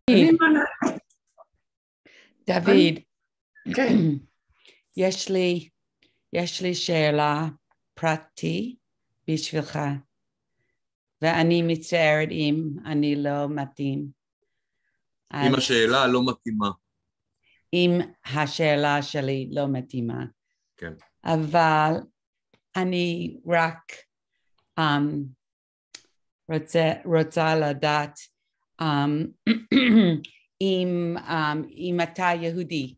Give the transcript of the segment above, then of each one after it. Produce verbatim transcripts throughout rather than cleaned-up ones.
דוד, כן. יש לי, יש לי שאלה פרקטית בשבילך, ואני מצטערת אם אני לא מתאים. אם השאלה לא מתאימה. אם השאלה שלי לא מתאימה. כן. אבל אני רק um, רוצה, רוצה לדעת um, אם, um, אם אתה יהודי.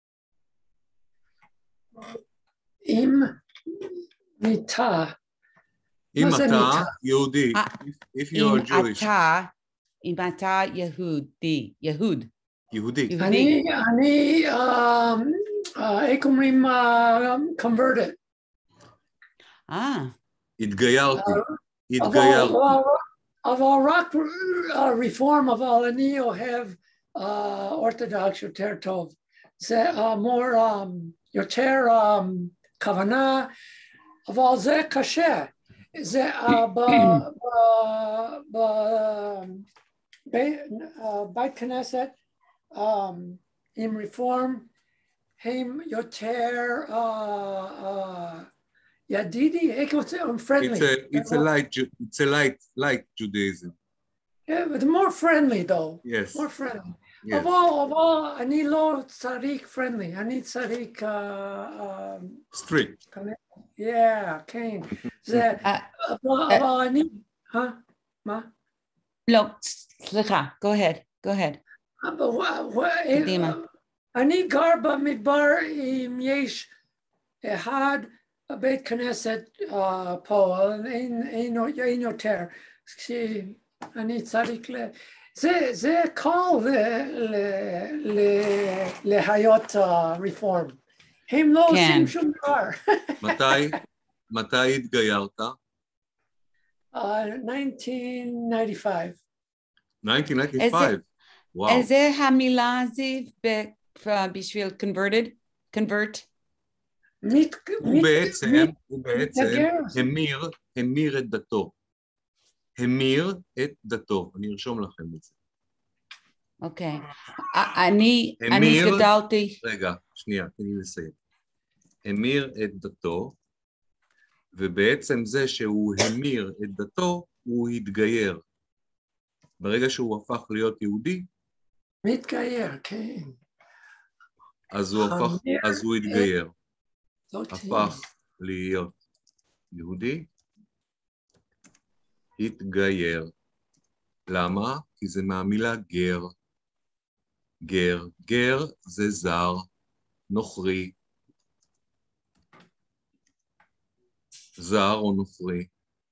אם מיתה. אם מה זה אתה מיתה? יהודי. If you אם are Jewish. אתה, אם אתה יהודי, יהוד. יהודי. אני, אני, um, uh, איך אומרים, uh, converted. אה. התגיירתי. אבל, התגיירתי. אבל רק רפורם, אבל אני אוהב אורתודוקס יותר טוב. זה more, יותר כוונה, אבל זה קשה. זה בבית כנסת עם רפורם הם יותר ידידי, איך רוצה, I'm friendly. It's a light, it's a light, light Judaism. Yeah, but more friendly though. Yes. More friendly. Yes. Of all, of all, אני לא צריך friendly. אני צריך strict. Yeah, כן. זה, אבל אני, אה? מה? לא, סליחה, go ahead, go ahead. קדימה. אני גר במדבר אם יש אחד בית כנסת פה, אין יותר. אני צריך ל... זה קל להיות רפורם. הם לא עושים שום דבר. מתי התגיירת? nineteen ninety-five. nineteen ninety-five? וואו. איזה המילה זיו בשביל converted? convert? הוא בעצם, הוא בעצם המיר, המיר את דתו. המיר את דתו. אני ארשום לכם את זה. אוקיי. אני, אני גדלתי. רגע, שנייה, תני לי לסיים. המיר את דתו, ובעצם זה שהוא המיר את דתו, הוא התגייר. ברגע שהוא הפך להיות יהודי, מתגייר, כן. אז הוא הפך, אז הוא התגייר. הפך להיות יהודי, התגייר. למה? כי זה מהמילה גר. גר. גר זה זר, נוכרי. זר או נוכרי.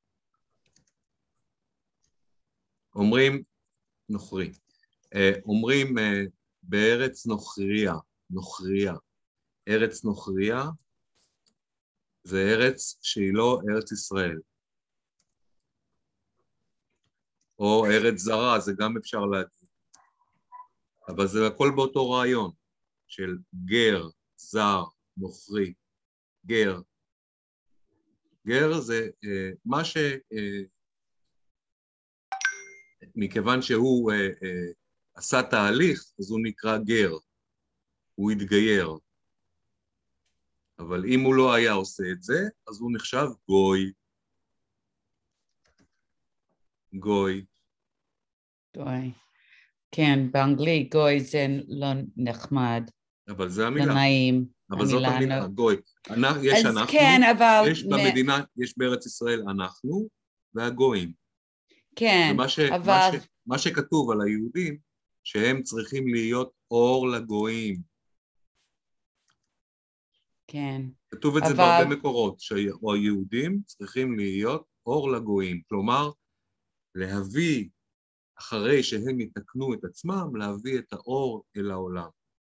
אומרים, נוכרי. אומרים בארץ נוכריה, נוכריה. ארץ נוכריה זה ארץ שהיא לא ארץ ישראל. או ארץ זרה, זה גם אפשר להגיד. אבל זה הכל באותו רעיון, של גר, זר, נוכרי, גר. גר זה אה, מה ש... אה, מכיוון שהוא אה, אה, עשה תהליך, אז הוא נקרא גר. הוא התגייר. אבל אם הוא לא היה עושה את זה, אז הוא נחשב גוי. גוי. גוי. כן, באנגלית גוי זה לא נחמד. אבל זה המילה. לא נעים. אבל זאת המילה, גוי. יש אז אנחנו, כן, אבל... יש במדינה, יש בארץ ישראל אנחנו והגויים. כן, ומה ש, אבל... מה ש, מה שכתוב על היהודים, שהם צריכים להיות אור לגויים. כן. כתוב את אבל... זה בהרבה מקורות, שהיהודים צריכים להיות אור לגויים. כלומר, להביא, אחרי שהם יתקנו את עצמם, להביא את האור אל העולם.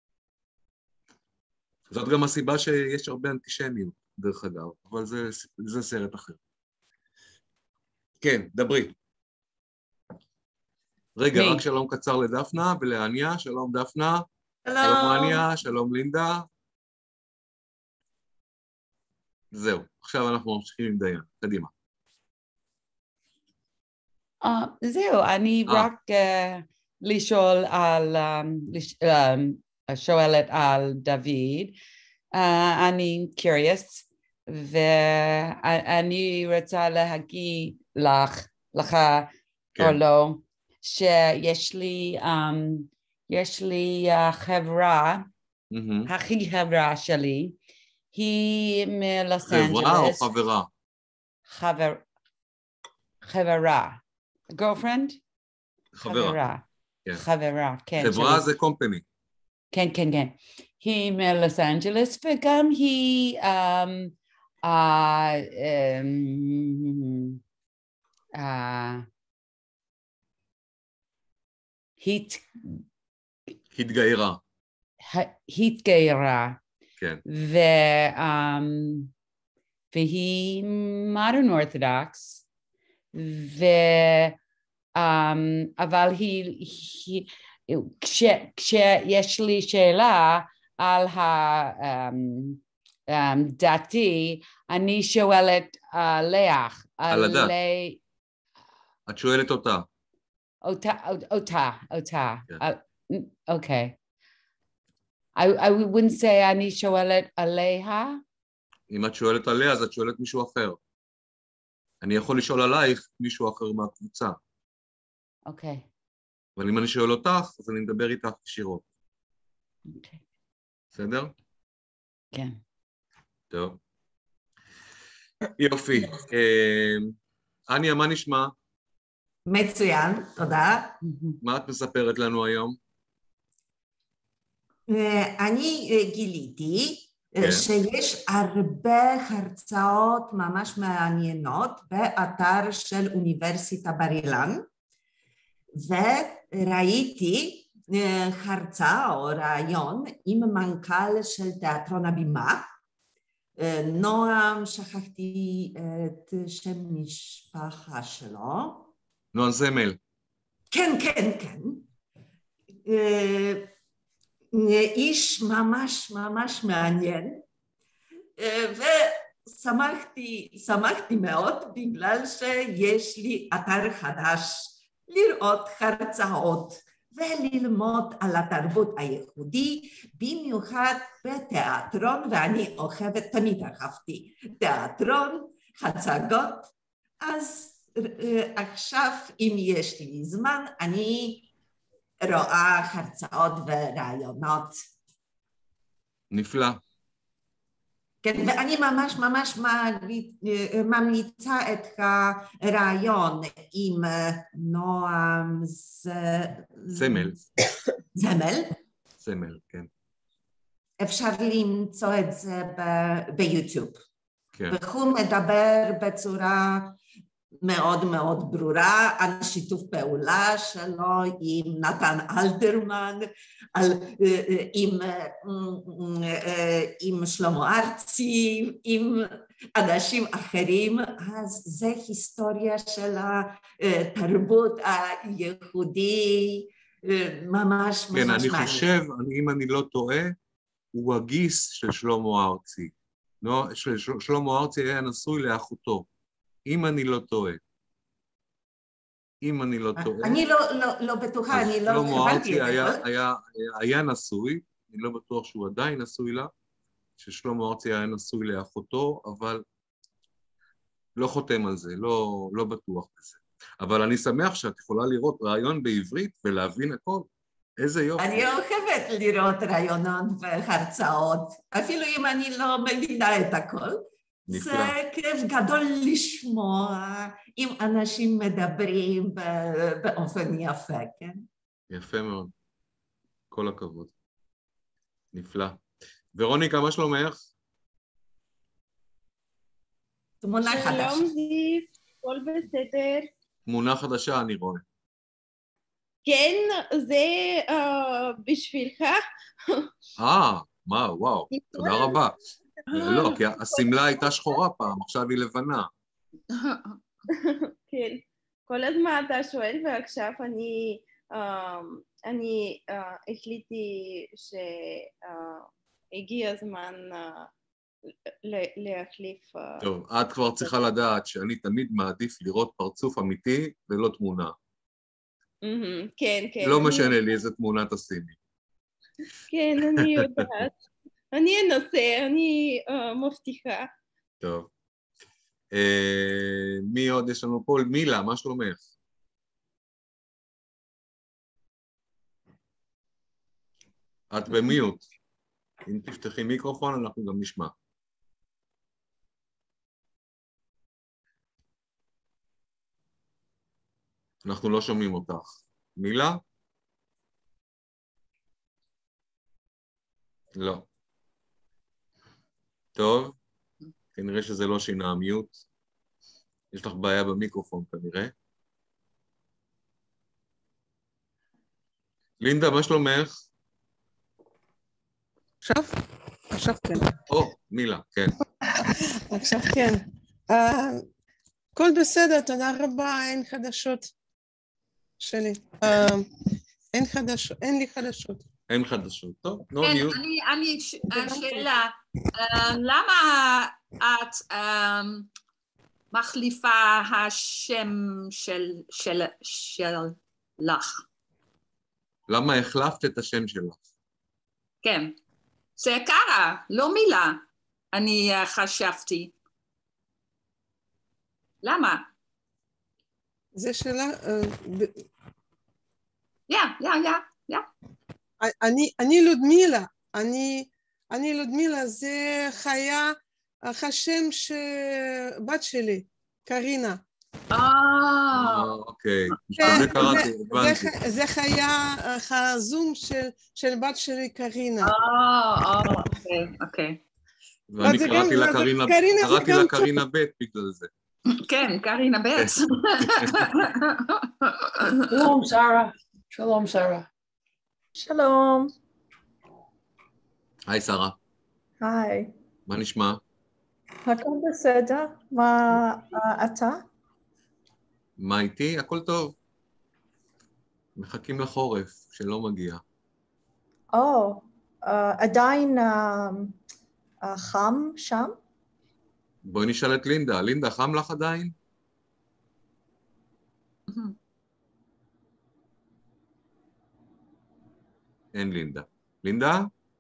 זאת גם הסיבה שיש הרבה אנטישמיות, דרך אגב, אבל זה, זה סרט אחר. כן, דברי. רגע, מי? רק שלום קצר לדפנה ולעניה, שלום דפנה. שלום. שלום עניה, שלום לינדה. זהו, עכשיו אנחנו ממשיכים עם דיין, קדימה. Uh, זהו, אני uh. רק uh, לשאול על, שואלת על דוד. אני curious, ואני רוצה להגיד לך, לך או לא, שיש לי, יש לי חברה, הכי חברה שלי, היא מלוס אנג'לס. חברה או חברה? חבר, חברה. girlfriend? חברה. חברה, כן. חברה זה company. כן, כן, כן. היא מלוס אנג'לס, וגם היא התגיירה. התגיירה. כן. והיא modern orthodox, אבל היא, כשיש לי שאלה על הדתי, אני שואלת עליה. על הדת. את שואלת אותה. אותה, אותה, אותה. אוקיי. I wouldn't say אני שואלת עליה. אם את שואלת עליה, אז את שואלת מישהו אחר. אני יכול לשאול עלייך מישהו אחר מהקבוצה. אוקיי. אבל אם אני שואל אותך, אז אני מדבר איתך ישירות. אוקיי. בסדר? כן. טוב. יופי. אניה, מה נשמע? מצוין, תודה. מה את מספרת לנו היום? אני גיליתי שיש הרבה הרצאות ממש מעניינות באתר של אוניברסיטת בר אילן, וראיתי הרצאה או רעיון עם מנכ"ל של תיאטרון הבימה, נועם, שכחתי את שם משפחה שלו. נועם זמל. כן, כן, כן. איש ממש ממש מעניין, ושמחתי, שמחתי מאוד בגלל שיש לי אתר חדש לראות הרצאות וללמוד על התרבות הייחודי, במיוחד בתיאטרון, ואני אוהבת, תמיד אהבתי תיאטרון, הצגות, אז עכשיו אם יש לי זמן, אני רואה הרצאות ורעיונות. נפלא. כן, ואני ממש ממש ממליצה את הרעיון עם נועם זמל. זמל. זמל, כן. אפשר למצוא את זה ביוטיוב. כן. והוא מדבר בצורה מאוד מאוד ברורה על שיתוף פעולה שלו עם נתן אלתרמן, על, עם, עם שלמה ארצי, עם אנשים אחרים, אז זה היסטוריה של התרבות היהודי, ממש כן, ממש אני מעניין. חושב, אם אני לא טועה, הוא הגיס של שלמה ארצי. לא, שלמה ארצי היה נשוי לאחותו. אם אני לא טועה. אם אני לא טועה. אני לא, לא, לא בטוחה, אני לא הבנתי את הכל. שלמה ארצי היה, היה נשוי, אני לא בטוח שהוא עדיין נשוי לה, ששלמה ארצי היה נשוי לאחותו, אבל לא חותם על זה, לא, לא בטוח בזה. אבל אני שמח שאת יכולה לראות רעיון בעברית ולהבין הכל. איזה יופי. אני אוהבת לראות רעיונות והרצאות, אפילו אם אני לא מבינה את הכל. נפלא. זה כיף גדול לשמוע אם אנשים מדברים באופן יפה, כן? יפה מאוד. כל הכבוד. נפלא. ורוניקה, מה שלומך? תמונה חדשה. שלום זיו, כל בסדר. תמונה חדשה אני רואה. כן, זה uh, בשבילך. אה, מה, וואו, תודה רבה. לא, כי הסמלה הייתה שחורה פעם, עכשיו היא לבנה. כן, כל הזמן אתה שואל, ועכשיו אני, אני החליטי שהגיע הזמן להחליף. טוב, את כבר צריכה לדעת שאני תמיד מעדיף לראות פרצוף אמיתי ולא תמונה. כן, כן. לא משנה לי איזה תמונה תשימי. כן, אני יודעת. אני אנסה, אני מבטיחה. טוב. מי עוד יש לנו פה? מילה, מה שלומך? את במיוט. אם תפתחי מיקרופון, אנחנו גם נשמע. אנחנו לא שומעים אותך. מילה? לא. טוב, כנראה שזה לא שינה המיוט. יש לך בעיה במיקרופון כנראה. לינדה, מה שלומך? עכשיו? עכשיו כן. או, מילה, כן. עכשיו כן. הכל בסדר, תודה רבה, אין חדשות שלי. אין חדשות, אין לי חדשות. אין חדשות, טוב. כן, אני, אני, השאלה, למה את מחליפה השם שלך? למה החלפת את השם שלך? כן, זה קרה, לא מילה, אני חשבתי. למה? זה שאלה... יא, יא, יא, יא. אני לודמילה, אני, אני לודמילה, זה חיה, השם שבת שלי, קרינה. אה, אוקיי. זה קראתי, הבנתי. זה חיה, הזום של בת שלי, קרינה. אה, אוקיי, אוקיי. ואני קראתי לה קרינה, קראתי לה קרינה ב' בגלל זה. כן, קרינה ב'. שלום, שרה. שלום, שרה. שלום. היי, שרה. היי. מה נשמע? הכל בסדר. מה אתה? מה איתי? הכל טוב. מחכים לחורף, שלא מגיע. או, עדיין חם שם? בואי נשאל את לינדה. לינדה, חם לך עדיין? אין לינדה. לינדה?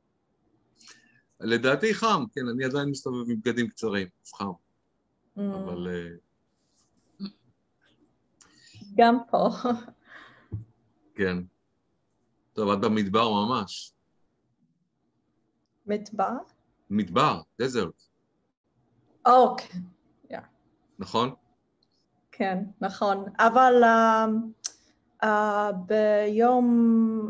לדעתי חם, כן, אני עדיין מסתובב עם בגדים קצרים, חם. אבל... גם פה. כן. טוב, את במדבר ממש. מדבר? מדבר, דזרט. אוקיי, יא. נכון? כן, נכון. אבל ביום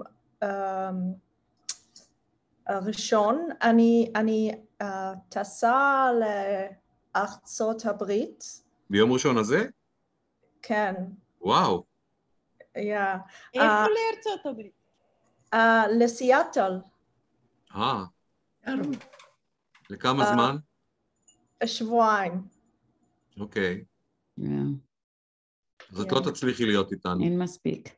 הראשון אני טסה לארצות הברית. ביום ראשון הזה? כן. וואו. יא. איפה לארצות הברית? לסיאטל. אה. לכמה זמן? שבועיים. אוקיי. אז את לא תצליחי להיות איתנו. אין מספיק.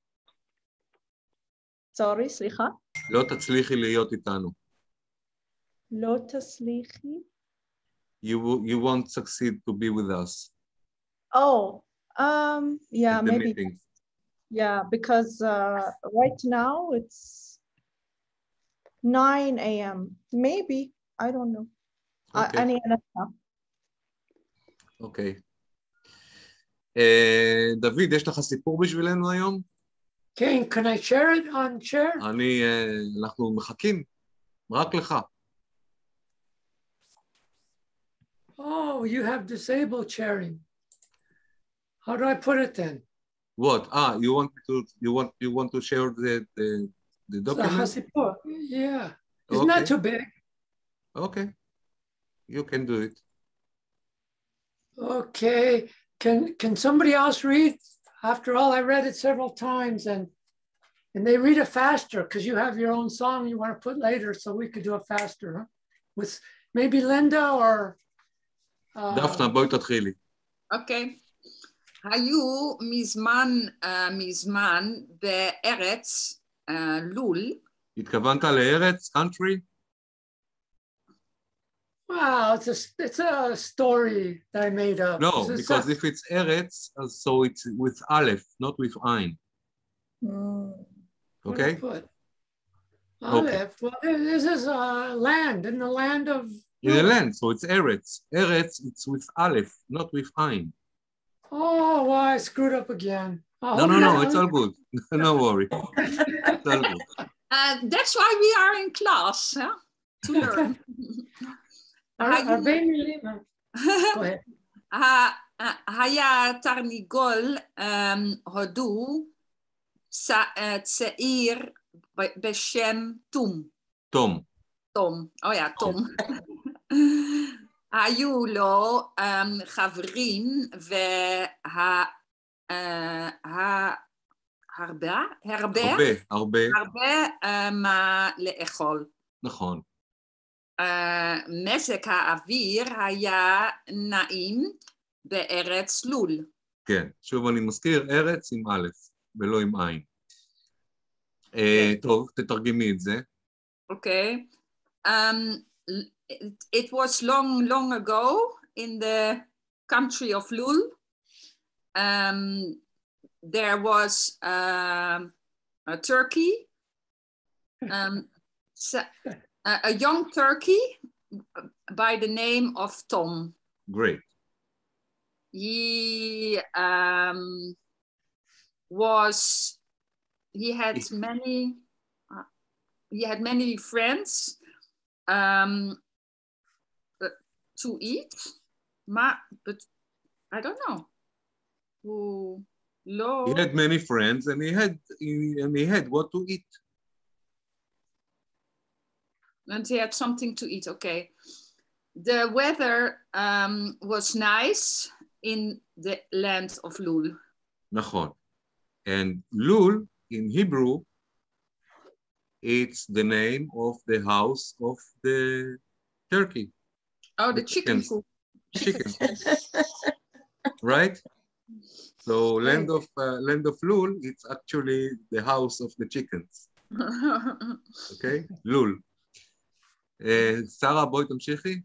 סורי, סליחה? לא תצליחי להיות איתנו. לא תצליחי? You, you won't succeed to be with us. Oh, um, yeah, maybe. Meetings. Yeah, because uh, right now it's nine A M Maybe, I don't know. Okay. אני אנסה. אוקיי. דוד, יש לך סיפור בשבילנו היום? כן, can I share it on share? אני, אנחנו מחכים, רק לך. Oh, you have disabled sharing. How do I put it then? What? Ah, you want to you want you want to share the the, the document? Yeah. It's okay. Not too big. Okay. You can do it. Okay. Can can somebody else read? After all, I read it several times and and they read it faster because you have your own song you want to put later, so we could do it faster, huh? With maybe Linda or דפנה, בואי תתחילי. אוקיי. היו מזמן, מזמן בארץ לול. התכוונת לארץ, country? Wow, it's a, it's a story that I made up. No, because if it's Eretz, so it's with Aleph, not with Ein. Mm. What I Okay? put? Okay. Aleph. Well, this is uh, land, in the land of. In the Lul. land, so it's Eretz. Eretz, it's with Aleph, not with Ain. Oh, well, I screwed up again. I'll No, no, leave no, that- it's all good. No worry. It's all good. Uh, that's why we are in class, huh? To learn. Ar- Arbeinu Lima. Go ahead. ה- היה תרנגול um, הודו צ- uh, צעיר ב- בשם תום. תום. תום, oh ja, תום. היו לו um, חברים וה... uh, ה- הרבה? הרבה? הרבה, הרבה. הרבה uh, מה לאכול. נכון. Uh, מזג האוויר היה נעים בארץ לול. כן, שוב אני מזכיר, ארץ עם א' ולא עם עין. Uh, טוב, תתרגמי את זה. Okay. Um, it, it was long, long ago in the country of Lul. Um, there was um, a turkey, um, so, a, a young turkey by the name of Tom. Great. He um, was, he had many, uh, he had many friends um, uh, to eat, ma, but I don't know. Who, lo, He had many friends and he had, he, and he had what to eat. and he had something to eat, okay. The weather um, was nice in the land of Lul. נכון. And Lul in Hebrew, it's the name of the house of the turkey. Oh, the, The chicken chickens. coop. Chicken. Right? So land of uh, land of Lul, it's actually the house of the chickens. Okay? Lul. Uh, שרה, בואי תמשיכי.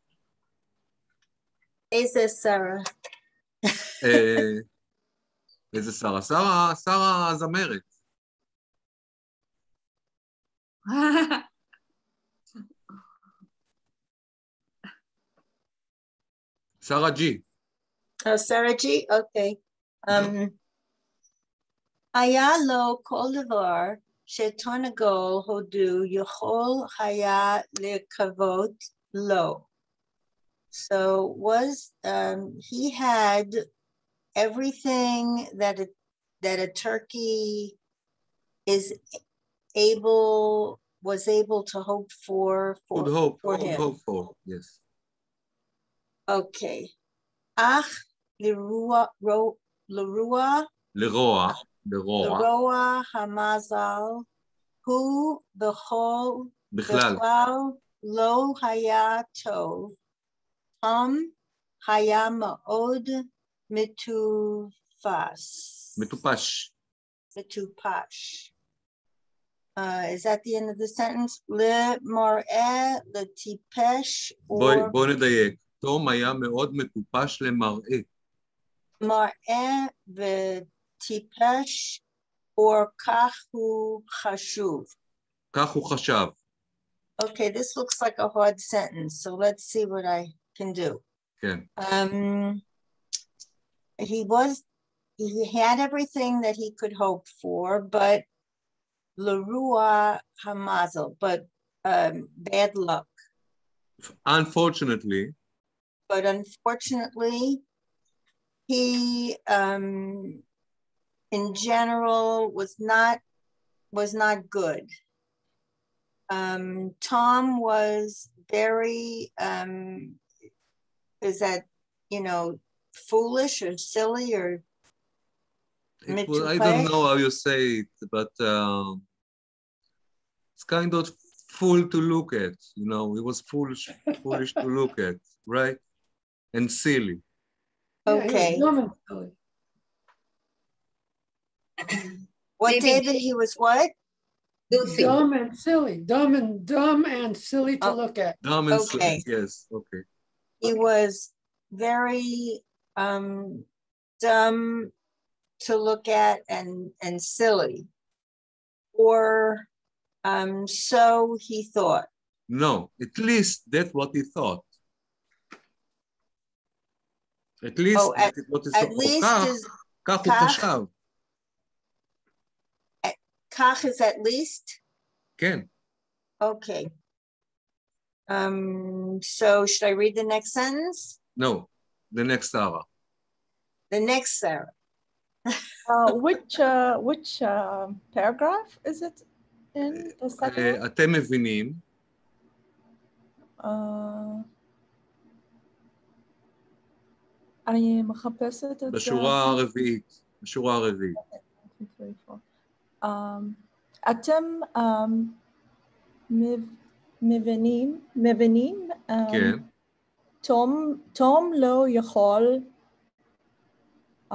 איזה שרה? Uh, איזה שרה? שרה, שרה הזמרת. שרה ג'י. Oh, Sarah G? Okay. Um, היה לו כל דבר שתרנגול הודו יכול היה לקוות לו. So was um, he had everything that a, that a turkey is able was able to hope for for, Could hope, for could him. hope for, yes. Okay. Ach lirua ro lirua לרוע, לרוע, lirua hamazal hu bechol בכלל. בכלל lo haya tov ham haya ma'od mitufas מטופש. mitupash. Uh, is that the end of the sentence? Le mar'eh le tipesh בואי, or בואי נדייק. תום היה מאוד מטופש למראה. mar'eh v'tipesh or kahu chashuv. כך הוא חשב. Okay, this looks like a hard sentence, so let's see what I can do. כן. Um, he was, he had everything that he could hope for, but l'rua hamazel, but um, bad luck. Unfortunately, But unfortunately, he, um, in general, was not was not good. Um, Tom was very, um, is that, you know, foolish or silly or it was, I don't know how you say it, but um, it's kind of fool to look at, you know, it was foolish, foolish to look at, right? And silly. Okay. Yeah, dumb and silly. What, Maybe David, he was what? Dumb and silly. Dumb and dumb and silly to Oh, look at. Dumb and okay. silly, yes, okay. He was very um, dumb to look at and, and silly. Or um, so he thought. No, at least that's what he thought. At least Oh, at, what he at thought. least כך, is כך הוא כך, חשב. כך is at least? כן. Okay. Um, so should I read the next sentence? No, the next Sarah. The next Sarah. Uh, which uh, which uh, paragraph is it in? The second one? אתם מבינים? Uh, אני מחפשת את זה. בשורה הרביעית. בשורה הרביעית. Um, אתם um, מבינים, מבינים, um, כן. תום, תום לא יכול uh,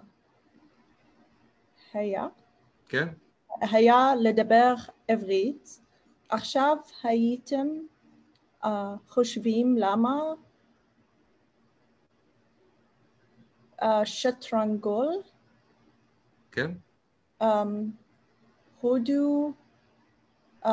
היה, כן. היה לדבר עברית. עכשיו הייתם uh, חושבים למה uh, שטרנגול כן. um, הודו uh,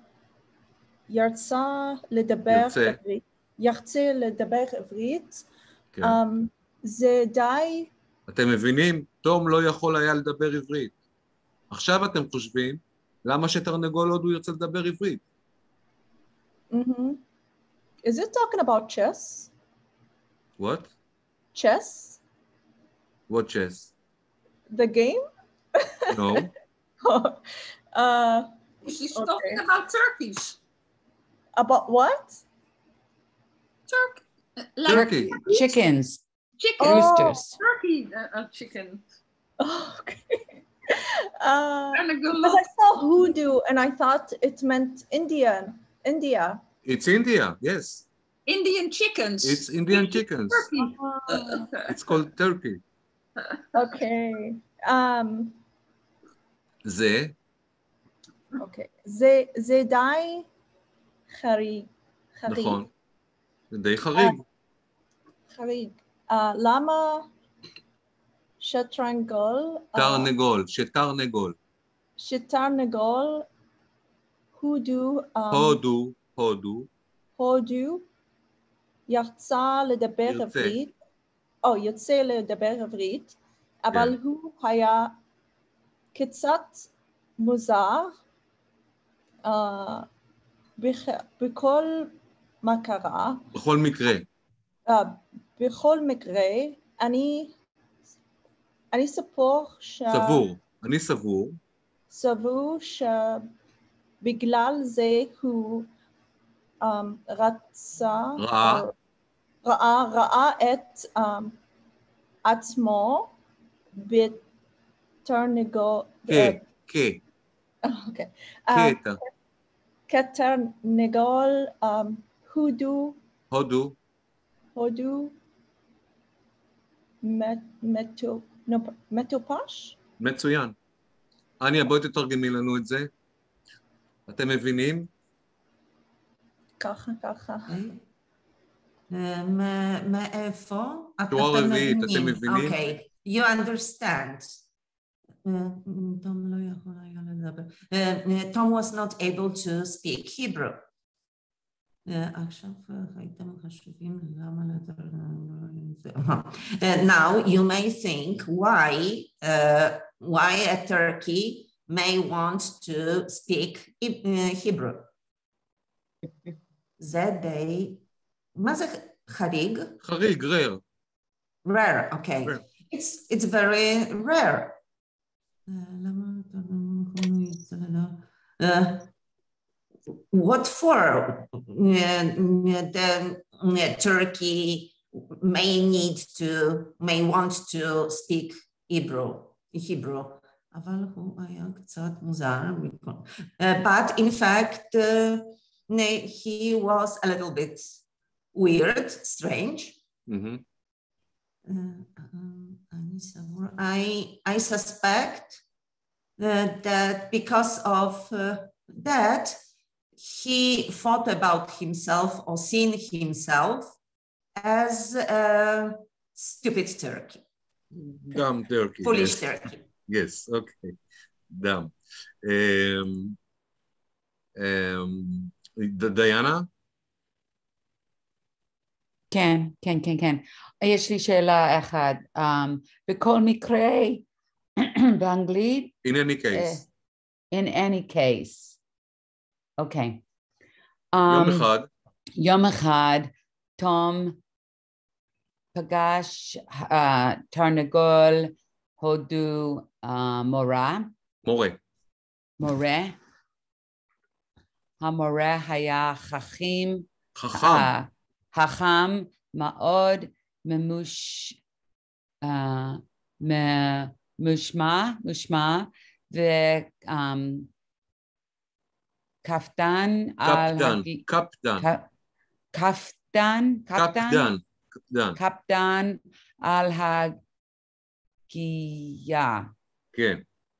ירצה לדבר ירצה. עברית, ירצה לדבר עברית, כן. um, זה די... אתם מבינים? תום לא יכול היה לדבר עברית. עכשיו אתם חושבים, למה שתרנגול הודו ירצה לדבר עברית? Mm-hmm. Is it talking about chess? What? Chess? What chess? The game? No. uh, She's okay. talking about turkeys. About what? Turkey. Like Turkey. Chickens. Chicken. Roosters. Turkey. Uh, uh, chicken. Oh, okay. Uh, And a good because look. I saw hoodoo and I thought it meant Indian. India. It's India, yes. Indian chickens. It's Indian chickens. Turkey. Uh, It's called turkey. okay. Um, זה, okay. זה, זה די חריג. חריג. נכון. זה די חריג. חריג. Uh, למה שטרנגול? תרנגול, שתרנגול. שתרנגול, הודו, um, הודו, הודו. הודו, ירצה לדבר ירצה. עברית, או ירצה לדבר עברית, אבל כן. הוא היה קצת מוזר, uh, בכ, בכל מה קרה, בכל מקרה. uh, בכל מקרה, אני, אני סבור ש... סבור. אני סבור. סבור שבגלל זה הוא um, רצה, ראה. או, ראה, ראה את um, עצמו בתרנגול, כ, כ, אוקיי, קטע. כתרנגול um, הודו, הודו. הודו מטו, מטופש? מצוין. אניה, בואי תתרגמי לנו את זה. אתם מבינים? ככה, ככה. מאיפה? שורה רביעית, אתם מבינים? אוקיי, you understand. תום לא יכול היה לדבר. Tom was not able to speak Hebrew. עכשיו הייתם חשובים למה לדבר. Now you may think why uh, why a turkey may want to speak Hebrew. זה די, מה זה חריג? חריג, rare. Rare, okay. Rare. It's it's very rare. Uh, what for? Uh, the uh, Turkey may need to, may want to speak Hebrew. Hebrew. אבל הוא היה קצת מוזר. Uh, but in fact, uh, he was a little bit weird, strange. Mm-hmm. Uh, um, I, I suspect uh, that because of uh, that, he thought about himself or seen himself as a stupid turkey. Dumb turkey. Foolish Yes. turkey. Yes, okay. Dumb. Um, um, Diana? כן, כן, כן, כן. יש לי שאלה אחת. Um, בכל מקרה, באנגלית, In any case. uh, in any case. אוקיי. Okay. יום Um, אחד. יום אחד, תום פגש uh, תרנגול הודו uh, מורה. מורה. מורה. המורה היה חכם. חכם. Uh, חכם מאוד ממוש... Uh, מושמע, מושמע, וקפטן על... קפטן, קפטן. קפטן, קפטן, קפטן. קפטן על הגייה. כן.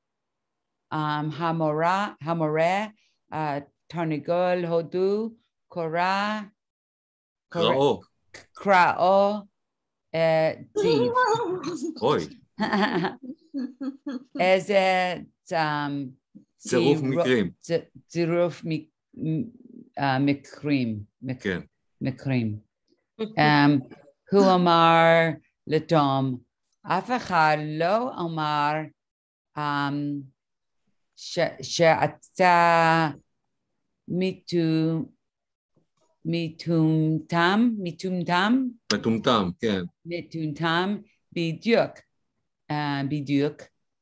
המורה, המורה, תרנגול הודו, קורא... קראו. קראו, זיו. אוי. איזה צירוף מקרים. צירוף מקרים. כן. מקרים. הוא אמר לתום, אף אחד לא אמר שאתה מטומטם, מטומטם? מטומטם, כן. מטומטם, בדיוק. בדיוק.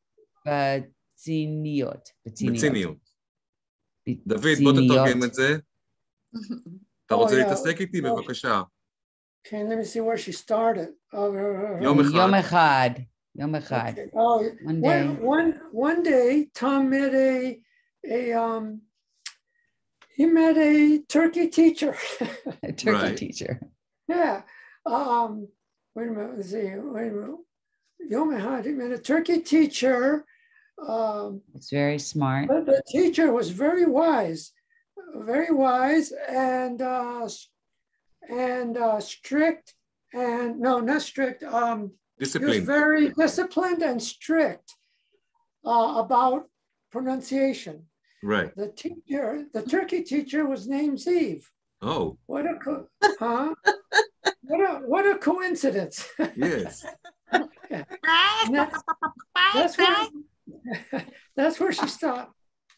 בציניות. בציניות. דוד, בוא תתרגם את זה. אתה רוצה להתעסק איתי? בבקשה. Okay, let me see where she started. יום אחד. יום אחד. יום אחד. One day. One, one day, Tom met a, a um, he met a turkey teacher. A turkey right. teacher. Yeah. Um, wait a minute. Let's see. Wait a minute. Yom Echad, he met a turkey teacher. Um, it's very smart. But the teacher was very wise, very wise and uh, and uh, strict and no, not strict. Um, disciplined. He was very disciplined and strict uh, about pronunciation. Right. The teacher, the turkey teacher, was named Zeev. Oh. What a co- huh? What a what a coincidence. Yes. Yeah. That's, that's where that's where she stopped.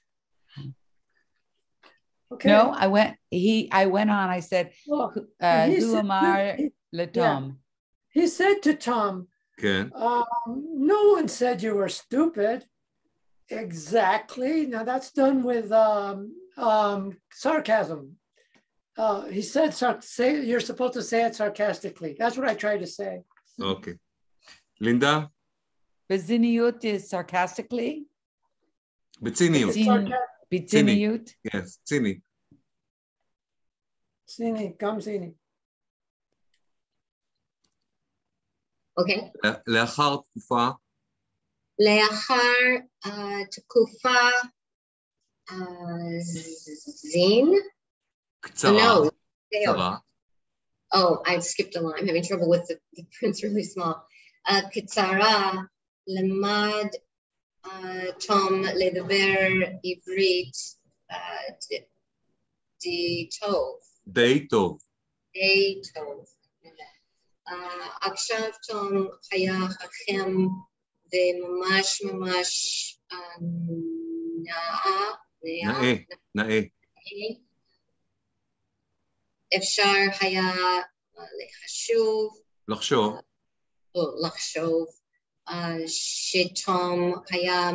Okay. No, I went. He. I went on. I said, Well, uh, he "Who said- am I, he- le Tom?" yeah. He said to Tom, Okay. um, "No one said you were stupid." Exactly. Now that's done with um, um, sarcasm. Uh, he said, sar- "Say you're supposed to say it sarcastically." That's what I tried to say. Okay. Linda? Beziniyut is sarcastically. בציניות. Beziniyut. Yes, ציני. Sini, come sini. אוקיי. לאחר תקופה. לאחר תקופה זין. קצרה. קצרה. Oh, I skipped a line. I'm having trouble with the, the print's really small. Uh, קצרה, למד תום לדבר עברית די טוב. די טוב. די טוב. עכשיו תום היה חכם וממש ממש נאה. נאה. נאה. אפשר היה לחשוב. לחשוב. לחשוב. שתום היה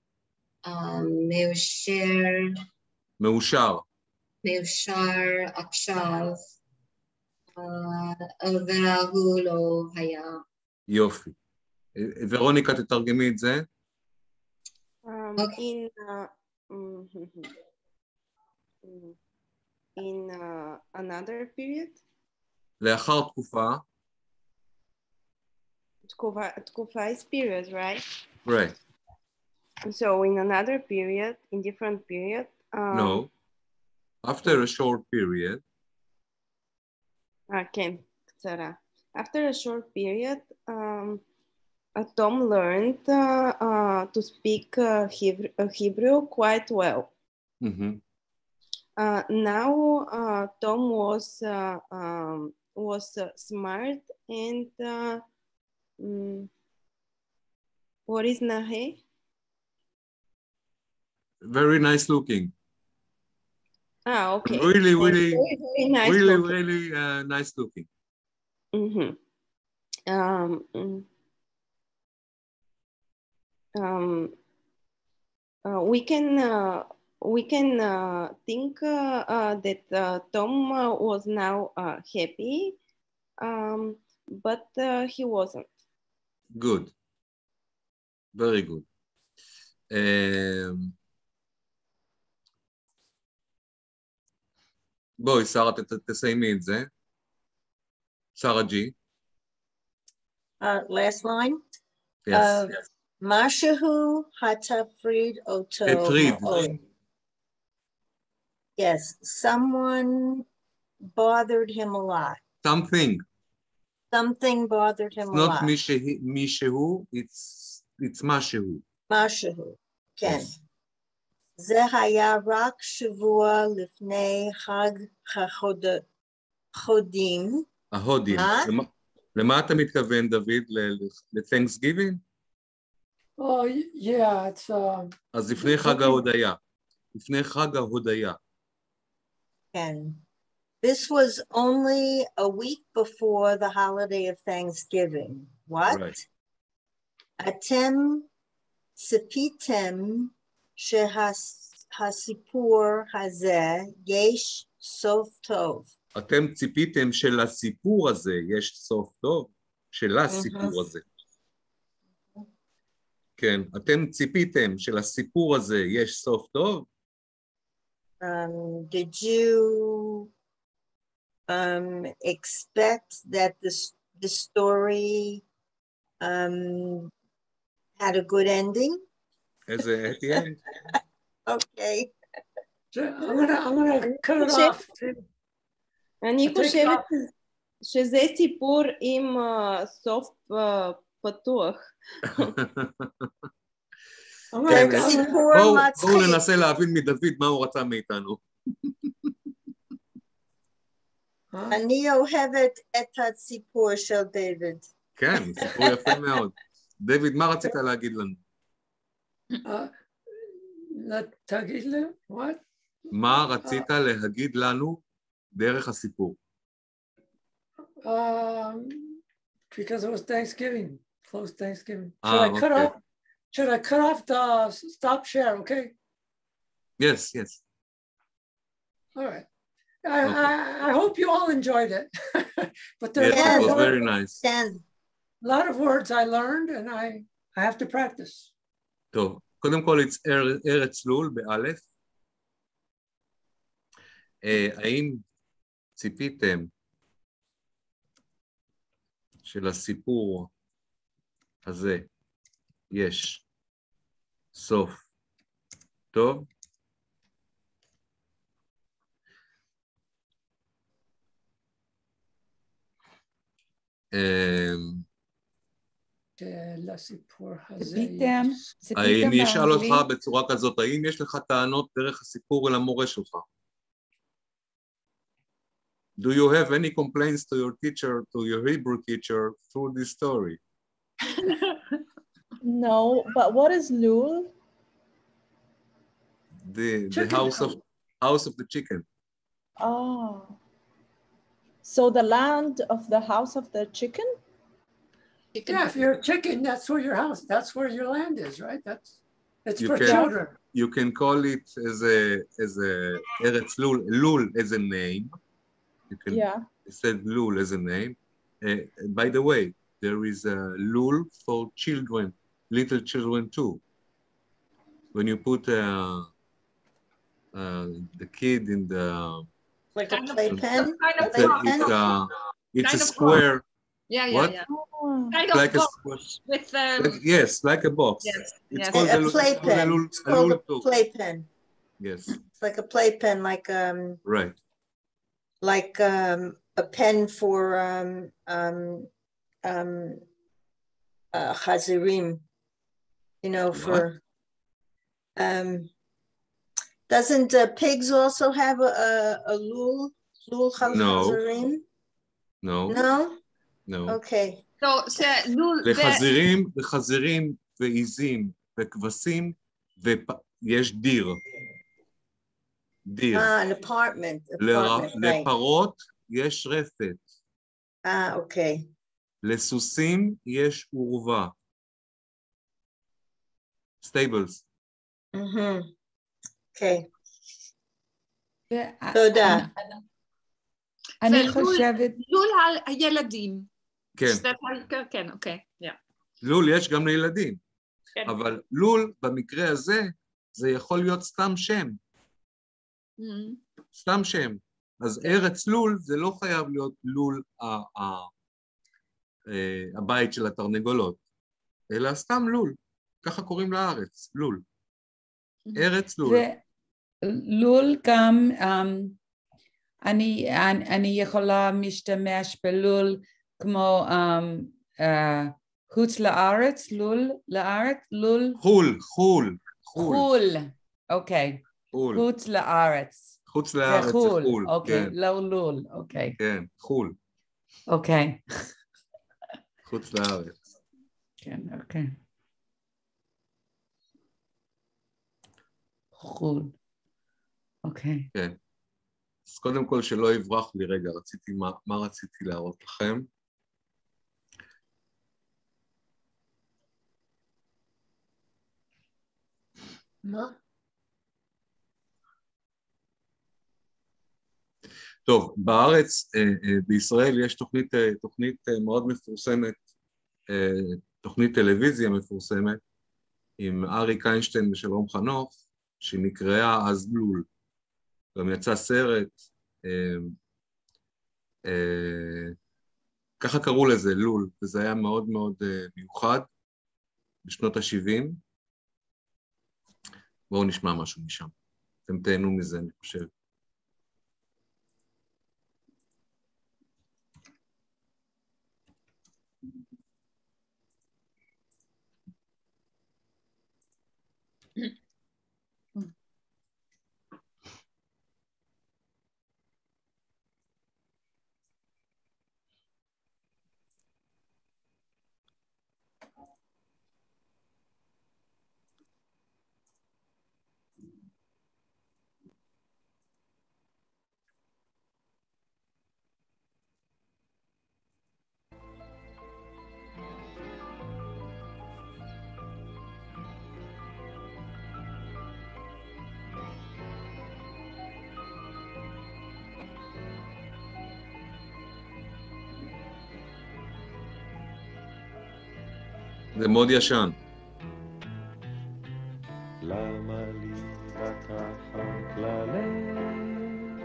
מאושר. מאושר. מאושר עכשיו. והוא לא היה. יופי. ורוניקה, תתרגמי את זה. Um, Okay. in uh, mm, in uh, another period, לאחר תקופה. תקופה, תקופה is period, right? Right. So in another period, in different period. Um, No. After a short period. Ah, כן, קצרה. After a short period, um, uh, Tom learned uh, uh, to speak uh, Hebrew, uh, Hebrew quite well. Mm-hmm. Uh, now uh, Tom was uh, um, was uh, smart and uh, um, what is Nahe? Very nice looking. Ah, okay. Really, really, very, very nice really, looking. really uh, nice looking. Mm-hmm. Um, mm, um, uh, we can uh, we can uh, think uh, uh, that uh, Tom uh, was now uh, happy, um, but uh, he wasn't. Good. Very good. Um, בואי, שרה, תסיימי את זה. שרה ג'י. Uh, last line. Yes. Uh, Mashahu hatafrid oto. Hatrid. ma'od. Yes, someone bothered him a lot. Something. Something bothered him It's a not lot. mishehu, mishehu, it's it's mashehu. Mashahu. Ken. Yes. זה היה רק שבוע לפני חג החודים. ההודים. מה? למה, למה אתה מתכוון, דוד? ל-Thanksgiving? Oh, yeah, it's... Uh, אז לפני חג ההודיה. לפני חג ההודיה. כן. This was only a week before the holiday of Thanksgiving. What? Right. אתם ציפיתם שהסיפור הזה יש סוף טוב. אתם ציפיתם שלסיפור הזה יש סוף טוב? שלסיפור הזה. כן, אתם ציפיתם שלסיפור הזה יש סוף טוב? Um, did you um, expect that the, the story um, had a good ending? איזה happy end? Okay. I'm gonna, I'm gonna cut it off. אני חושבת שזה סיפור עם סוף פתוח. בואו ננסה להבין מדוד מה הוא רצה מאיתנו. אני אוהבת את הסיפור של דיוויד. כן, סיפור יפה מאוד. דיוויד, מה רצית להגיד לנו? תגיד לי, what? מה רצית להגיד לנו דרך הסיפור? Um, because it was Thanksgiving, close Thanksgiving. Should Ah, I cut okay. off? Should I cut off the stop share? Okay. Yes, yes. All right. I, Okay. I, I hope you all enjoyed it. But there's Yes, a, it was lot very of, nice. a lot of words I learned and I, I have to practice. טוב, קודם כל, it's ארץ לול באלף. האם ציפיתם שלסיפור הזה יש סוף טוב? ציפיתם, אני אשאל אותך בצורה כזאת, האם יש לך טענות דרך הסיפור אל המורה שלך? Do you have any complaints to your teacher, to your Hebrew teacher, through this story? No, but what is lul? The, the house of house of the chicken. Oh. So the land of the house of the chicken? chicken? Yeah, if you're a chicken, that's where your house, that's where your land is, right? That's it's you for can, children. You can call it as a as a Eretz Lul, Lul as a name. You can yeah. said Lul as a name. Uh, by the way, there is a Lul for children, little children too. When you put uh, uh, the kid in the like a playpen, kind of it's a, it's a, it's kind a of square. box. Yeah, yeah, what? yeah. Oh. Kind like of a box with um, like, yes, like a box. Yes, it's yes. called a, a, a playpen. Lul, it's called a, a playpen. Yes. It's like a playpen, like um. Right. Like um, a pen for um, um, um, uh, chazirim, you know, What? for, um, doesn't uh, pigs also have a, a, a lul, lul No. chazirim? No. No? No. Okay. So, זה לול, לחזירים, לחזירים ועיזים וכבשים, ויש דיר. דיר. Ah, an apartment. לר... apartment right. לפרות יש רפת. Ah, okay. לסוסים יש עורבה. סטייבלס. Mm-hmm. Okay. ו- תודה. אני ולול- חושבת, לול הילדים. כן. כן, כן, אוקיי. Yeah. לול יש גם לילדים. כן. אבל לול, במקרה הזה, זה יכול להיות סתם שם. Mhm. סתם שם. אז ארץ לול זה לא חייב להיות לול ה- ה- אה, הבית של התרנגולות, אלא סתם לול. ככה קוראים לארץ, לול. ארץ לול. ולול גם, um, אני, אני, אני יכולה משתמש בלול כמו um, uh, חוץ לארץ, לול לארץ, לול? חול, חול. חול, אוקיי. חול. חוץ לארץ. חוץ לארץ זה חול, חול. אוקיי, כן, לא לול, אוקיי. כן, חול. אוקיי. חוץ לארץ. כן, אוקיי. חול. אוקיי. כן. אז קודם כל שלא יברח לי רגע, רציתי, מה, מה רציתי להראות לכם? מה? טוב, בארץ, אה, אה, בישראל יש תוכנית, אה, תוכנית אה, מאוד מפורסמת, אה, תוכנית טלוויזיה מפורסמת, עם אריק איינשטיין ושלום חנוך, שנקראה אז לול. גם יצא סרט, אה, אה, ככה קראו לזה, לול, וזה היה מאוד מאוד אה, מיוחד, בשנות ה-שבעים. בואו נשמע משהו משם. אתם תהנו מזה, אני חושב. זה מאוד ישן. למה לי לקחת ללב?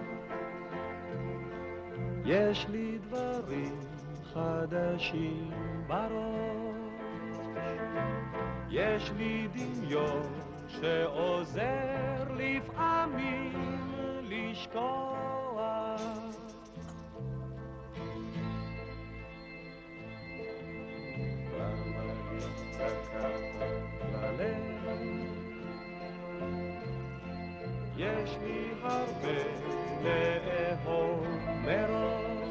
יש לי דברים חדשים בראש, יש לי דמיון שעוזר לפעמים לשכוח. יש לי הרבה לאהוב מראש,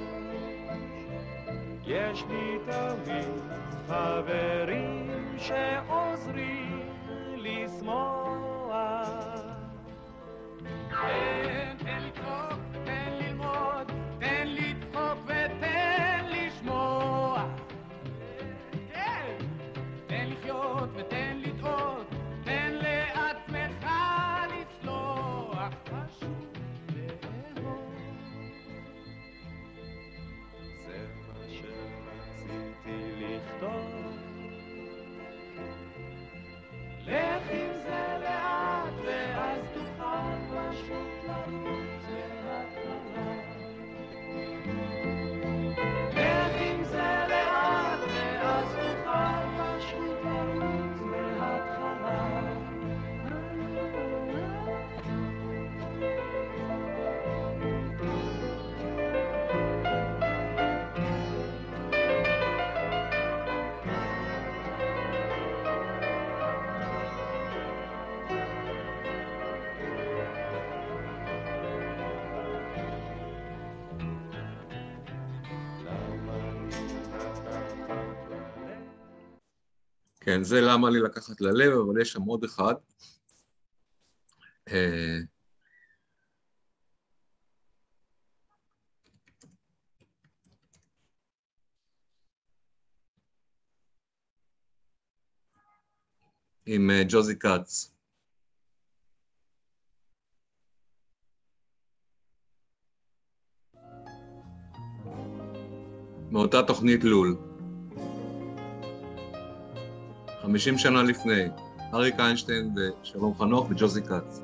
יש לי תמיד חברים שעוזרים לשמוח. תן, תן לצחוק, תן ללמוד, תן לצחוק ותן לשמוע. תן, תן לחיות ותן לטעות, תן לעצמך לסלוח. פשוט לאהוב. זה מה שרציתי לכתוב. לך עם זה לאט ואז תוכל פשוט לרוץ מההתחלה. לך עם זה לאט ואז תוכל פשוט לרוץ מההתחלה. כן, זה למה לי לקחת ללב, אבל יש שם עוד אחד. עם ג'וזי קאץ. מאותה תוכנית לול. חמישים שנה לפני, אריק איינשטיין ושלום חנוך וג'וזי קאץ.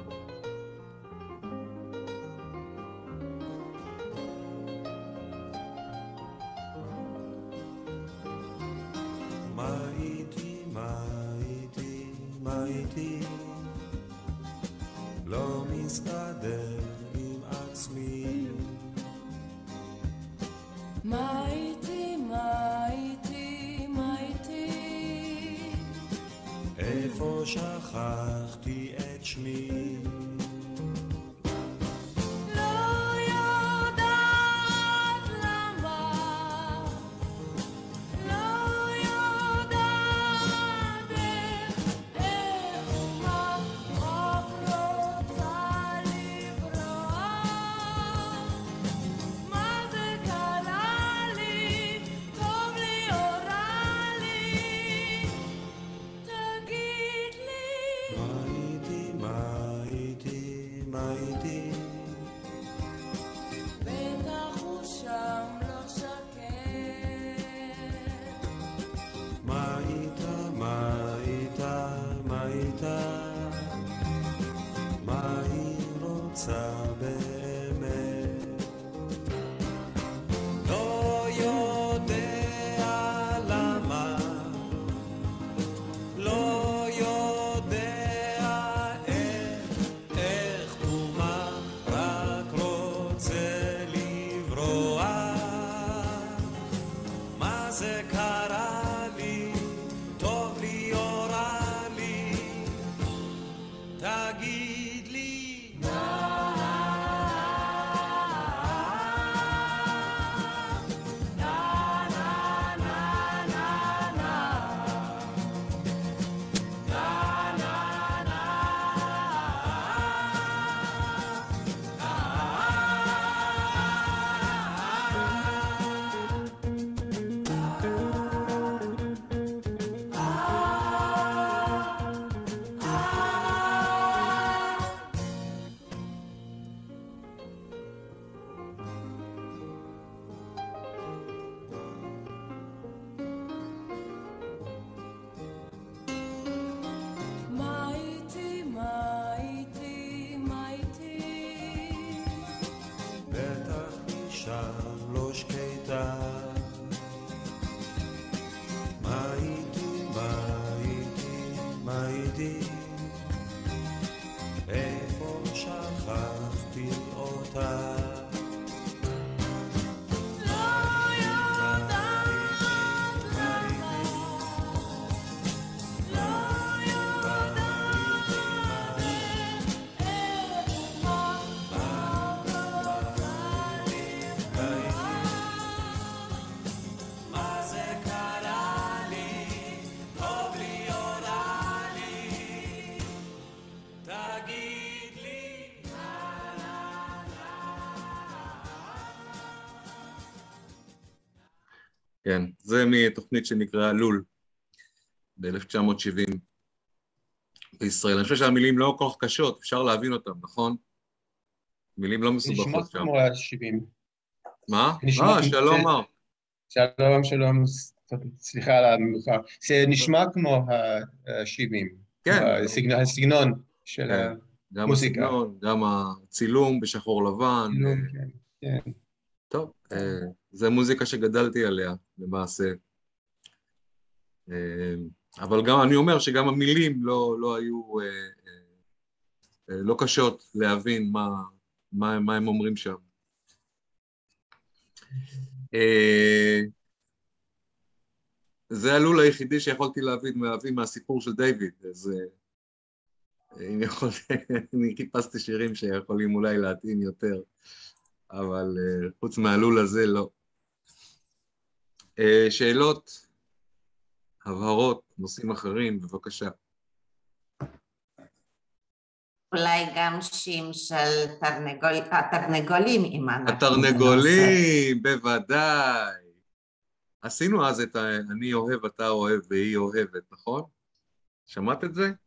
לא מסתדר עם עצמי. מה איתי, מה איתי, מה איתי? איפה שכחתי את שמי? לא יודעת למה, לא יודעת איך, איך ומה, רק רוצה לברוח. מה זה קרה לי, טוב לי או רע לי, תגיד לי. מה איתי, מה איתי, מה איתי? בטח הוא שם לא שקט. מה איתה, מה איתה, מה איתה? מה היא רוצה באמת? לא יודע למה, לא יודע איך, איך ומה, רק רוצה לברוח. מה זה קרה לי, טוב לי או רע לי, תגיד לי. מה איתי, מה איתי, מה איתי? בטח היא שם לא שקטה. מה איתי, מה איתי, מה איתי? איפה שכחתי אותה? לא יודעת למה, לא יודעת איך, איך ומה, רק רוצה לברוח. מה זה קרה לי, טוב לי או רע לי, תגיד לי. כן, זה מתוכנית שנקראה לול ב-אלף תשע מאות שבעים בישראל. אני חושב שהמילים לא כל כך קשות, אפשר להבין אותם, נכון? מילים לא נשמע מסובכות שם. כמו ה-שבעים. מה? נשמע אה, כמו- שלום זה- מר. שלום, שלום, סליחה על המאוחר. זה נשמע כמו ה-שבעים. כן. הסגנון- הסגנון של כן, גם המוזיקה. הסגנון, גם הצילום בשחור לבן. צילום, אה, כן, כן. טוב, אה, זה מוזיקה שגדלתי עליה, למעשה. אה, אבל גם, אני אומר שגם המילים לא, לא היו, אה, אה, לא קשות להבין מה, מה, מה הם אומרים שם. אה, זה הלול היחידי שיכולתי להבין, להבין מהסיפור של דיוויד, אז אה, אם יכולתי, אני חיפשתי שירים שיכולים אולי להתאים יותר, אבל אה, חוץ מהלול הזה לא. אה, שאלות? הבהרות, נושאים אחרים, בבקשה. אולי גם שם של תרנגול, התרנגולים, אם אנחנו התרנגולים, בוודאי. עשינו אז את ה- אני אוהב, אתה אוהב והיא אוהבת, נכון? שמעת את זה?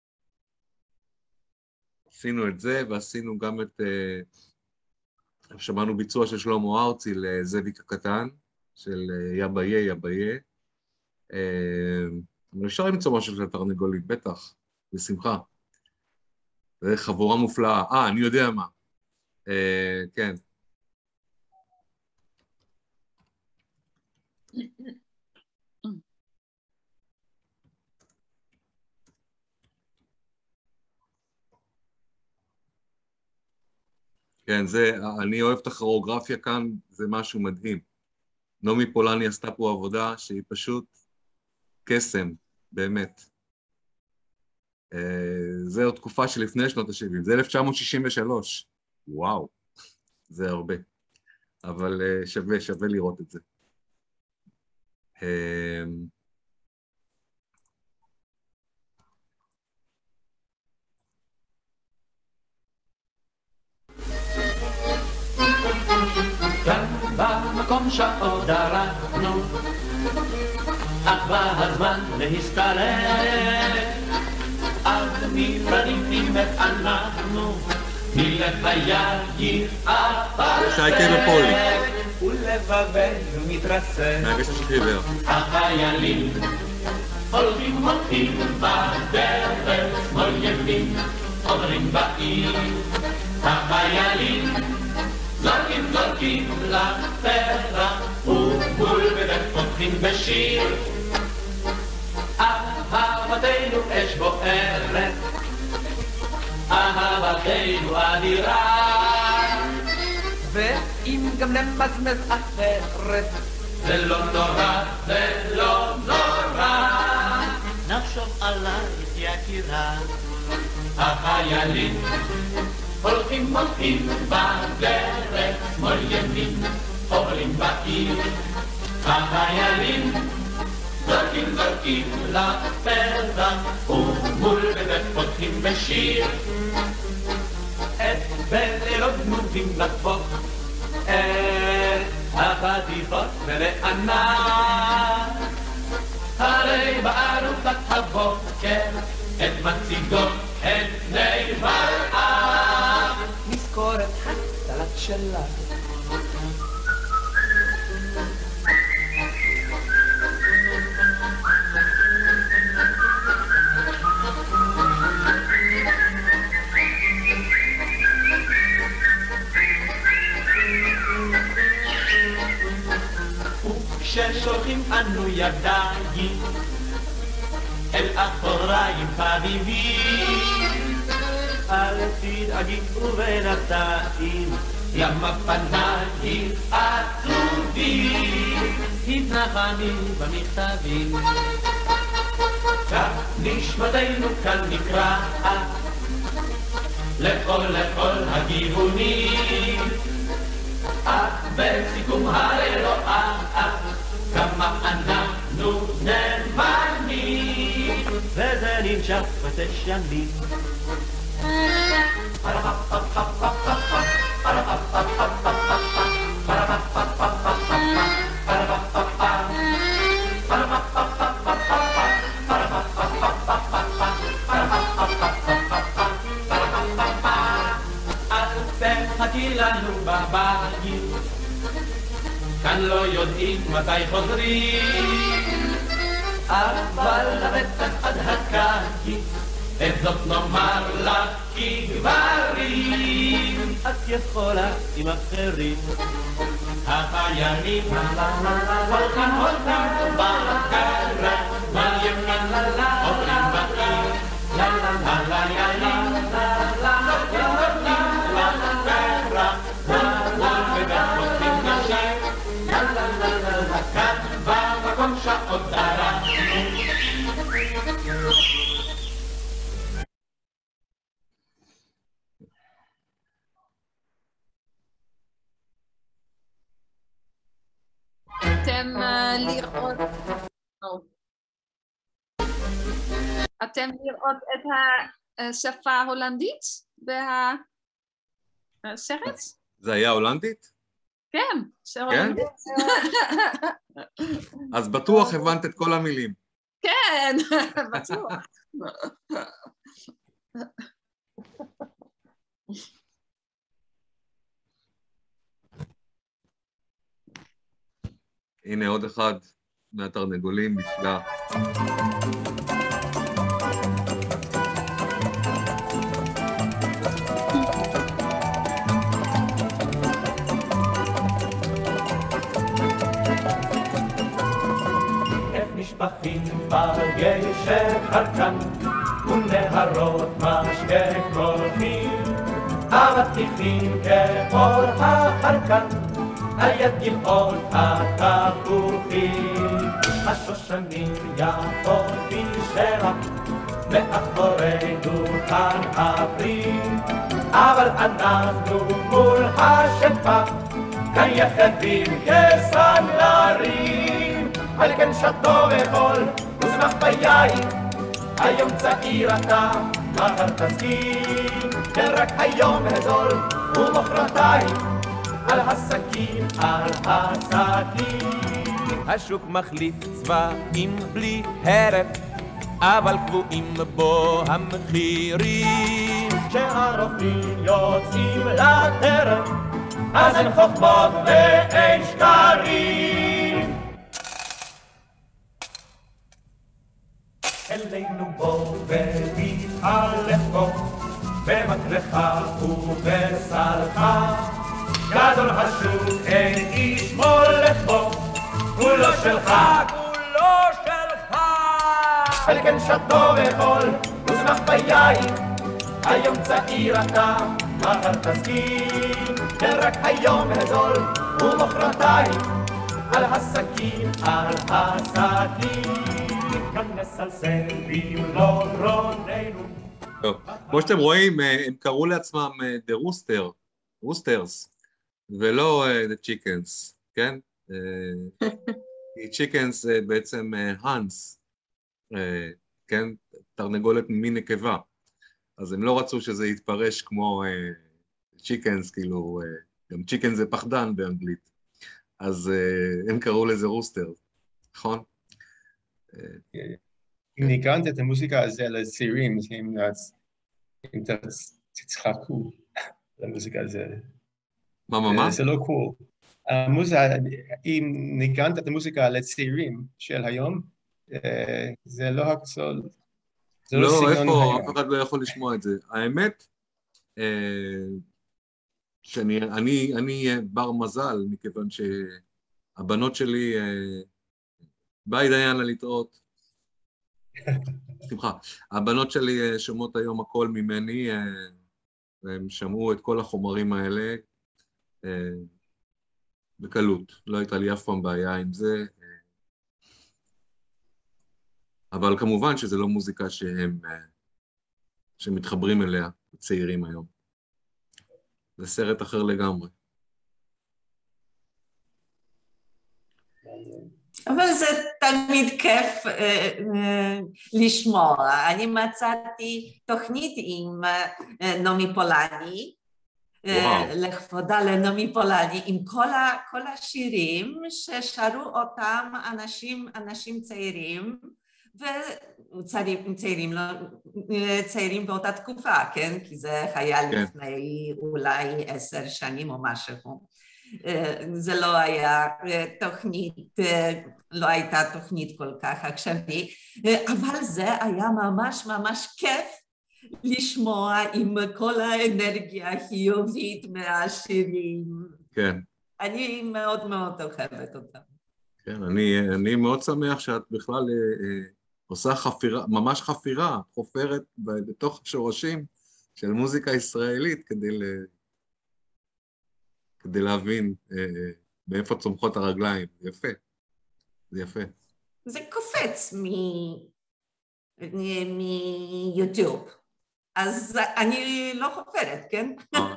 עשינו את זה, ועשינו גם את... uh, שמענו ביצוע של שלמה ארצי לזאביק הקטן, של uh, יביה יביה. Uh, אבל אפשר למצוא משהו של התרנגולים, בטח, בשמחה. זה חבורה מופלאה. אה, אני יודע מה. Uh, כן. כן, זה, אני אוהב את הכוריאוגרפיה כאן, זה משהו מדהים. נעמי פולני עשתה פה עבודה שהיא פשוט קסם, באמת. זה עוד תקופה שלפני שנות ה-שבעים, זה אלף תשע מאות שישים ושלוש. וואו, זה הרבה. אבל שווה, שווה לראות את זה. כאן במקום שעוד דרכנו, אך בא הזמן להסתלק, אז נפרדים נמת אנחנו, מלך הייר שייקה ופולי. ולבבנו מתרסק. מהגשת שחיבר. החיילים הולכים הולכים בדרך, שמאל ימין עוברים בעיר. החיילים זורקים זורקים לפרח, ובול בדרך פותחים בשיר. אהבתנו אש בוערת, אהבתנו אדירה, ואם גם נמזמז אחרת, זה לא נורא, זה לא נורא. נחשוב עלייך יקירה. החיילים הולכים הולכים בדרך, שמאל ימין עוברים בעיר. החיילים זורקים זורקים לפרח, ומול בדרך פותחים בשיר. את בלילות גנובים לחבוק, את החתיכות ולענק, הרי בארוחת הבוקר את מציגות את בני מלאך. נזכור את הסלט שלה, כששולחים אנו ידיים אל אחוריים חביבים, אל תדאגי ובינתיים ים הפניים עצובים, התנחמי במכתבים. כך נשמתנו כאן נקרעת לכל לכל הכיוונים, אך בסיכום הרי רואה כמה אנחנו נאמנים, וזה נמשך בשש שנים. אל תחכי לנו בבית, כאן לא יודעים מתי חוזרים, אבל לבטח עד הקיץ את זאת נאמר לך כגברים, את יכולה עם אחרים. החיילים הולכים הולכים בקרה, שמאל ימין עוברים בעיר. לה לה לה לה לה לה לה לה לה לה כאן במקום שעוד דרכנו. אתם לראות... אתם לראות את השפה ההולנדית בסרט? זה היה הולנדית? כן, זה הולנדית. אז בטוח הבנת את כל המילים. כן, בטוח. הנה עוד אחד מהתרנגולים נפלא. נשפכים בגשר חרקן ונהרות משקה קולחים אבטיחים כאור החרקן על יד גבעות התפוחים השושנים יפות בשרח מאחורי דוכן הפרים אבל אנחנו מול השפע כאן יחדים כסנדלרים על כן שתו וחול וזמח ביין היום צעיר אתה מחר תסכים כן רק היום הזול ומחרתיים על הסכין על הסכין השוק מחליף צבעים בלי הרף אבל קבועים בו המחירים כשהרופאים יוצאים לטרף אז אין חוכמות ואין שקרים אלינו בוא ותתהלך בו במקלך ובסלך גדול השוק אין איש מולך בו כולו שלך כולו שלך על כן שתו וחול וזמח ביין היום צעיר אתה מחר תסכים כן רק היום הזול ומחרתיים על הסכין על הסכין כאן נסלסל במלורוננו. טוב, כמו שאתם רואים הם קראו לעצמם The Rooster, Roosters ולא The Chickens, כן? כי Chickens זה בעצם Hans, כן? תרנגולת מין נקבה, אז הם לא רצו שזה יתפרש כמו Chickens, כאילו גם Chicken זה פחדן באנגלית, אז הם קראו לזה רוסטר, נכון? אם ניגנת את המוזיקה הזה לצעירים, אם תצחקו למוזיקה הזה. מה, מה, מה? זה לא קול. אם ניגנת את המוזיקה לצעירים של היום, זה לא הכל. לא, איפה, אף אחד לא יכול לשמוע את זה. האמת, שאני אני, אני בר מזל, מכיוון שהבנות שלי, ביי דיאנה להתראות. שמחה, הבנות שלי שומעות היום הכל ממני, והם שמעו את כל החומרים האלה בקלות. לא הייתה לי אף פעם בעיה עם זה, אבל כמובן שזה לא מוזיקה שהם, שמתחברים אליה, צעירים היום. זה סרט אחר לגמרי. אבל זה תמיד כיף אה, אה, לשמוע. אני מצאתי תוכנית עם אה, נעמי פולני, אה, לכבודה לנעמי פולני, עם כל, ה, כל השירים ששרו אותם אנשים, אנשים צעירים, וצעירים, צעירים, לא, צעירים באותה תקופה, כן? כי זה היה כן. לפני אולי עשר שנים או משהו. זה לא היה תוכנית, לא הייתה תוכנית כל כך עכשווית, אבל זה היה ממש ממש כיף לשמוע עם כל האנרגיה החיובית מהשירים. כן. אני מאוד מאוד אוהבת אותם. כן, אני, אני מאוד שמח שאת בכלל אה, עושה חפירה, ממש חפירה, חופרת בתוך השורשים של מוזיקה ישראלית כדי ל... כדי להבין אה, מאיפה צומחות הרגליים. זה יפה, זה יפה. זה קופץ מיוטיוב, אז אני לא חופרת, כן?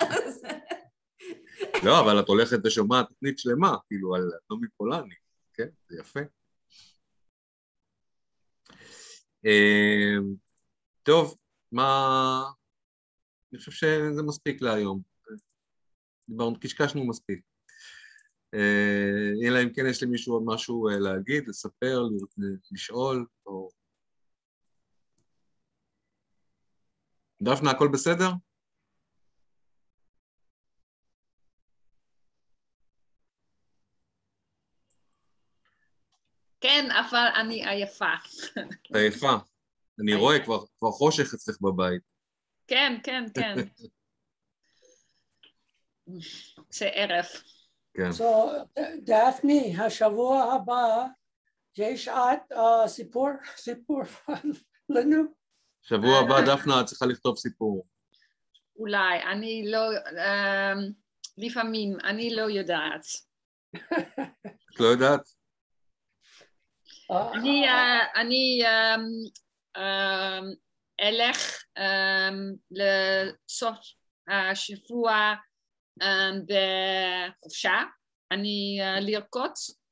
לא, אבל את הולכת ושומעת תוכנית שלמה, כאילו על נעמי פולני, כן? זה יפה. טוב, מה... אני חושב שזה מספיק להיום. דיברנו, קשקשנו מספיק. אלא אם כן יש למישהו עוד משהו להגיד, לספר, לשאול, או... דפנה, הכל בסדר? כן, אבל אני עייפה. עייפה. אני רואה, כבר, כבר חושך אצלך בבית. כן, כן, כן. זה ערב. כן. So, דפני, השבוע הבא, יש את uh, סיפור, סיפור לנו? שבוע הבא, דפנה, את צריכה לכתוב סיפור. אולי, אני לא, um, לפעמים, אני לא יודעת. את לא יודעת? אני, uh, אני um, um, אלך um, לסוף השבוע um, בחופשה, אני uh, לרקוד,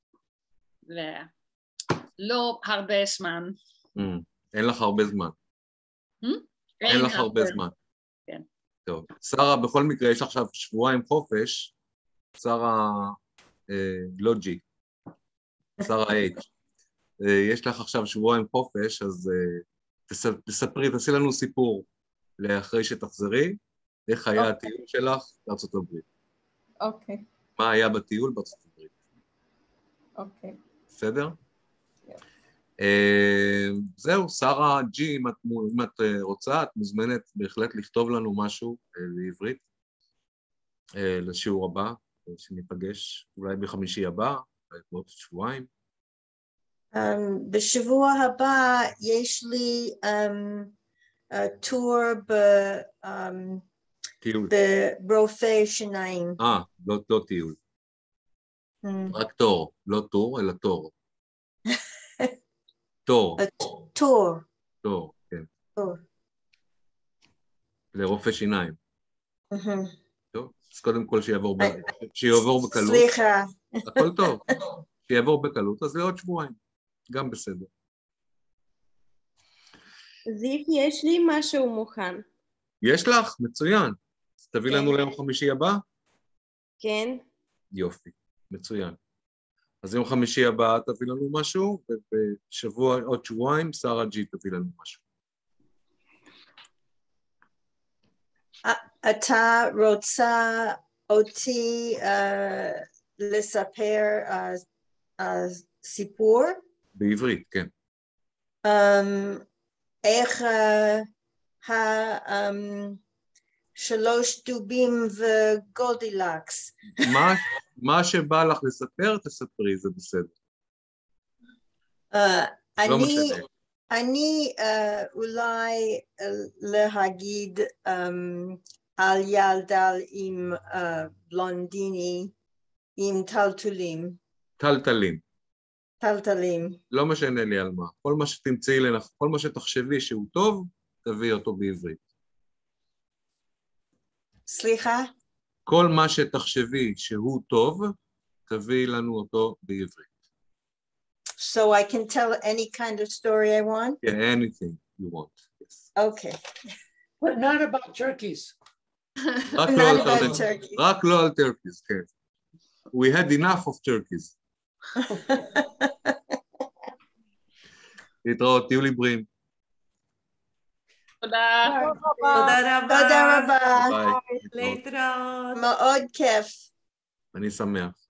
ולא הרבה זמן. Mm, אין לך הרבה זמן. Hmm? אין לך הרבה זמן. כן. טוב. שרה, בכל מקרה, יש עכשיו שבועיים חופש, שרה אה, לא ג'י, שרה H. אה, יש לך עכשיו שבועיים חופש, אז אה, תס, תספרי, תעשי לנו סיפור לאחרי שתחזרי, איך היה אוקיי. הטיול שלך בארצות הברית. אוקיי. מה היה בטיול בארצות הברית. אוקיי. בסדר? Uh, זהו, שרה ג'י, אם את, אם את uh, רוצה, את מוזמנת בהחלט לכתוב לנו משהו uh, בעברית uh, לשיעור הבא, שניפגש אולי בחמישי הבא, בעוד שבועיים. Um, בשבוע הבא יש לי um, uh, טור ב, um, טיול. ברופא שיניים. אה, לא, לא טיול. Mm. רק תור, לא טור, אלא תור. תור. טור. תור, כן. טור. לרופא שיניים. Mm-hmm. טוב, אז קודם כל שיעבור, ב... שיעבור בקלות. סליחה. הכל טוב. שיעבור בקלות, אז לעוד שבועיים. גם בסדר. זיו, יש לי משהו מוכן. יש לך? מצוין. אז תביא כן. לנו ליום חמישי הבא? כן. יופי, מצוין. אז יום חמישי הבא תביא לנו משהו, ובשבוע, עוד שבועיים, שרה ג'י תביא לנו משהו. אתה רוצה אותי uh, לספר uh, uh, סיפור? בעברית, כן. Um, איך uh, um, שלוש דובים וגולדילקס. מה, מה שבא לך לספר, תספרי, זה בסדר. Uh, לא אני, משנה. אני uh, אולי uh, להגיד um, על ילדה עם uh, בלונדיני עם טלטולים. טלטלים. טלטלים. לא משנה לי על מה. כל מה שתמצאי לנכון, כל מה שתחשבי שהוא טוב, תביאי אותו בעברית. סליחה? כל מה שתחשבי שהוא טוב, תביאי לנו אותו בעברית. So I can tell any kind of story I want? Yeah, anything you want. Yes. Okay. But not about turkeys. רק Not לא על about turkeys. turkeys. רק לא על turkeys, כן. We had enough of turkeys. להתראות, תהיו לי בריאים. תודה. תודה רבה. תודה רבה. ביי. להתראות. להתראות. מאוד כיף. אני שמח.